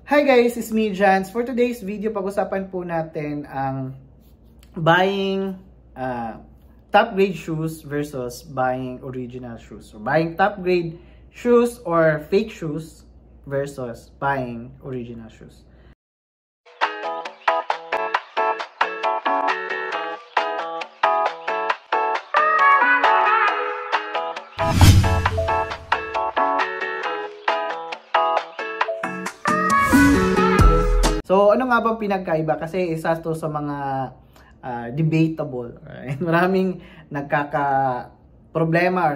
Hi guys, it's me Jans. For today's video, pag-usapan po natin ang buying top grade shoes versus buying original shoes. So buying top grade shoes or fake shoes versus buying original shoes. So, ano nga bang pinagkaiba? Kasi isa to sa mga debatable. Right? Maraming nagkaka-problema or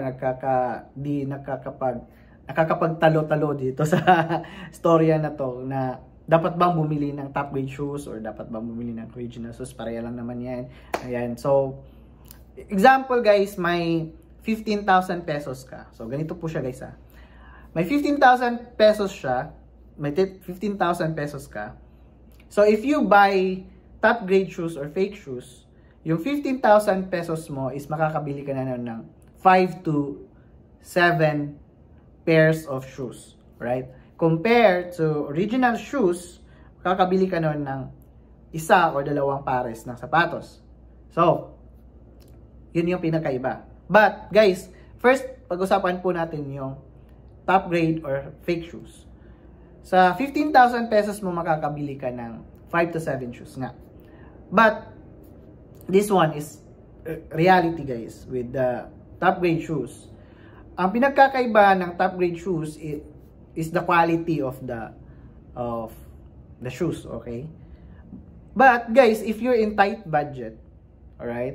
nakakapagtalo-talo dito sa storya na to na dapat bang bumili ng top grade shoes or dapat bang bumili ng original shoes? Pareha lang naman yan. Ayan. So, example guys, may 15,000 pesos ka. So, ganito po siya guys ha. May 15,000 pesos siya. May 15,000 pesos ka. So, if you buy top grade shoes or fake shoes, yung 15,000 pesos mo is makakabili ka na ng 5 to 7 pairs of shoes. Right? Compared to original shoes, makakabili ka nun ng isa or dalawang pares ng sapatos. So, yun yung pinakaiba. But, guys, first, pag-usapan po natin yung top grade or fake shoes. Sa 15,000 pesos mo makakabili ka ng 5 to 7 shoes nga. But this one is reality guys with the top grade shoes. Ang pinagkakaiba ng top grade shoes is the quality of the shoes, okay? But guys, if you're in tight budget, all right?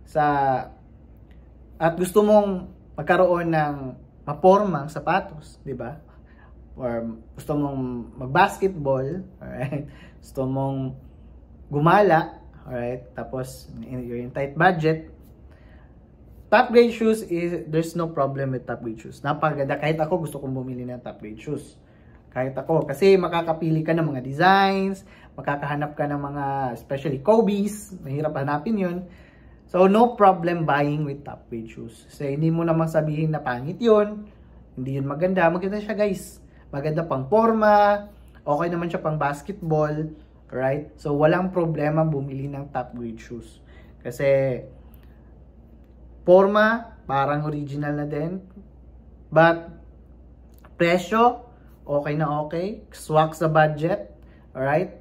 At gusto mong magkaroon ng mapormang sapatos, 'di ba? Or gusto mong mag-basketball, alright? Gusto mong gumala, alright? Tapos, you're in tight budget. Top grade shoes, there's no problem with top grade shoes. Napakaganda. Kahit ako, gusto kong bumili ng top grade shoes. Kahit ako. Kasi makakapili ka ng mga designs, makakahanap ka ng mga, especially Kobe's. Mahirap hanapin yun. So, no problem buying with top grade shoes. Kasi hindi mo naman sabihin na pangit yun. Hindi yun maganda. Maganda siya, guys. Maganda pang forma, okay naman siya pang basketball, right? So, walang problema bumili ng top grade shoes. Kasi, forma, parang original na din. But, presyo, okay na okay. Swak sa budget, alright?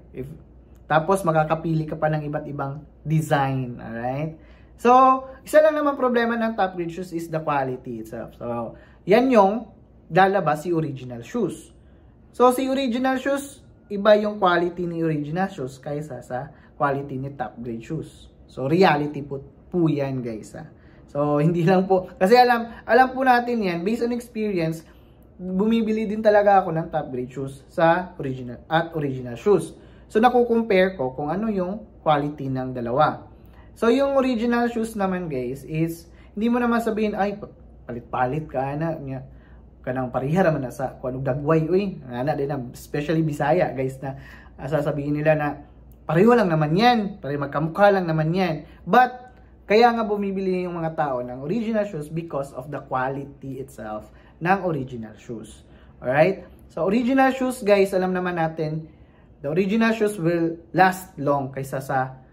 Tapos, makakapili ka pa ng iba't ibang design, alright? So, isa lang naman problema ng top grade shoes is the quality itself. So, yan yung lalabas si original shoes. So, si original shoes, iba yung quality ni original shoes kaysa sa quality ni top grade shoes. So, reality po yan, guys. So, hindi lang po, kasi alam po natin yan, based on experience, bumibili din talaga ako ng top grade shoes sa original shoes. So, nakukompare ko kung ano yung quality ng dalawa. So, yung original shoes naman, guys, is, hindi mo naman sabihin, ay, palit-palit ka na, kanang pariha naman na sa kung anong dagway, din na, especially Bisaya, guys, na sasabihin nila na pareho lang naman yan, pareho magkamukha lang naman yan. But, kaya nga bumibili yung mga tao ng original shoes because of the quality itself ng original shoes. Alright? So, original shoes, guys, alam naman natin, the original shoes will last long kaysa sa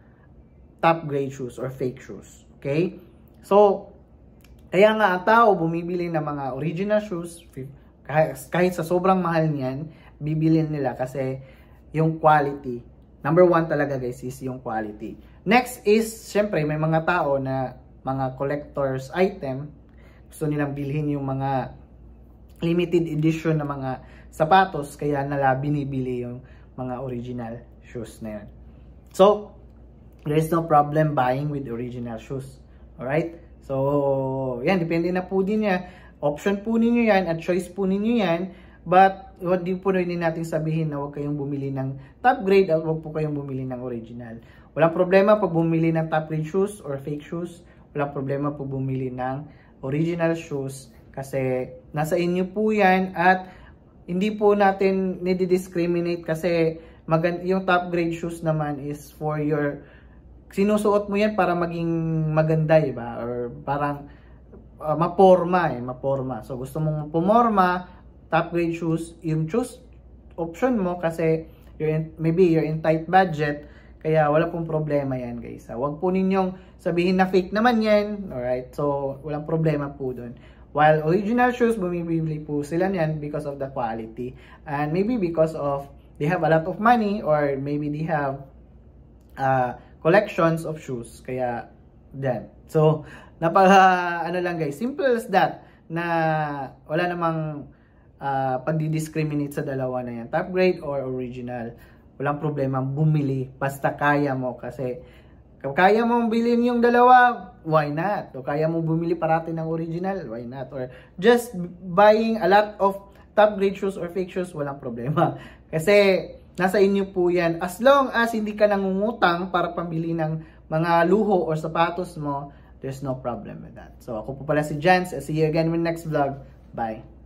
top grade shoes or fake shoes. Okay? So, kaya nga ang tao bumibili ng mga original shoes, kahit sa sobrang mahal niyan, bibilin nila kasi yung quality. Number one talaga guys is yung quality. Next is, syempre may mga tao na mga collector's item, gusto nilang bilhin yung mga limited edition na mga sapatos, kaya nila binibili yung mga original shoes na yan. So, there is no problem buying with original shoes. Alright? So, yan, depende na po din niya. Option po ninyo yan at choice po ninyo yan. But, hindi po rin natin sabihin na huwag kayong bumili ng top grade at huwag po kayong bumili ng original. Walang problema pag bumili ng top grade shoes or fake shoes. Walang problema pag bumili ng original shoes kasi nasa inyo po yan at hindi po natin nidi-discriminate kasi yung top grade shoes naman is for your sinusuot mo yan para maging maganda, diba? Or parang maporma. So, gusto mong pumorma, top grade shoes, yung shoes, option mo kasi maybe you're in tight budget, kaya wala pong problema yan guys. Huwag po ninyong sabihin na fake naman yan, alright? So, walang problema po dun. While original shoes, bumibili po sila niyan because of the quality. And maybe because of they have a lot of money or maybe they have collections of shoes. Kaya, yan. So, ano lang guys, simple as that, na wala namang pagdi-discriminate sa dalawa na yan, top grade or original. Walang problema bumili, basta kaya mo. Kasi, kung kaya mong bilhin yung dalawa, why not? O kaya mong bumili parati ng original, why not? Or just buying a lot of top grade shoes or fake shoes, walang problema. Kasi, nasa inyo po yan. As long as hindi ka nangungutang para pambili ng mga luho or sapatos mo, there's no problem with that. So, ako po pala si Jans. See you again in the next vlog. Bye!